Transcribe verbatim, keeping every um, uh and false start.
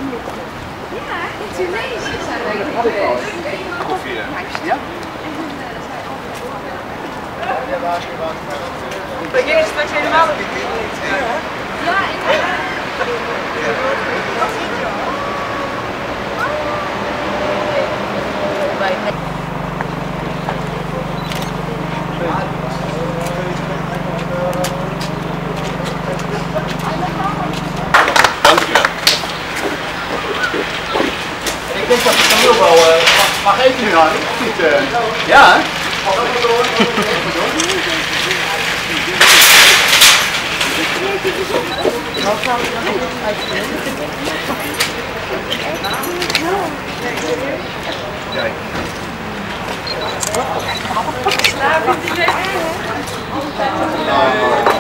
Ja, in Tunesië zijn wij geweest. Koffie, hè? Ja? Ben jij straks helemaal op? Ja, inderdaad. Dankjewel. Ik denk dat ik dan heel wel uh, mag, mag eten nu, Harry. Niet, uh... Ja, hè? Kijk. Slaap je